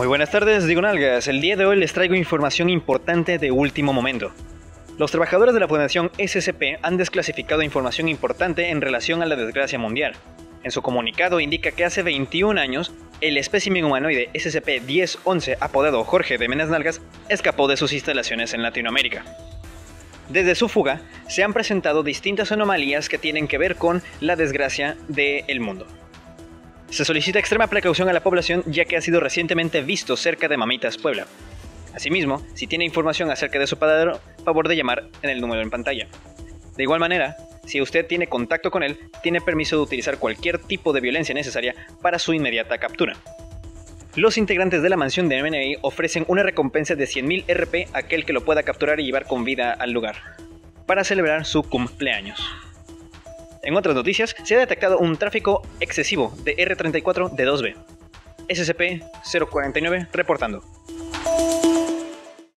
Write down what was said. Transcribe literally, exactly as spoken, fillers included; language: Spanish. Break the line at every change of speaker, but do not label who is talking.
Muy buenas tardes, Digonalgas. El día de hoy les traigo información importante de último momento. Los trabajadores de la Fundación S C P han desclasificado información importante en relación a la desgracia mundial. En su comunicado indica que hace veintiún años, el espécimen humanoide S C P diez once, apodado Jorge de Menas Nalgas, escapó de sus instalaciones en Latinoamérica. Desde su fuga, se han presentado distintas anomalías que tienen que ver con la desgracia del mundo. Se solicita extrema precaución a la población ya que ha sido recientemente visto cerca de Mamitas, Puebla. Asimismo, si tiene información acerca de su paradero, favor de llamar en el número en pantalla. De igual manera, si usted tiene contacto con él, tiene permiso de utilizar cualquier tipo de violencia necesaria para su inmediata captura. Los integrantes de la mansión de M N I ofrecen una recompensa de cien mil R P a aquel que lo pueda capturar y llevar con vida al lugar, para celebrar su cumpleaños. En otras noticias, se ha detectado un tráfico excesivo de R treinta y cuatro D dos B. S C P cero cuarenta y nueve reportando.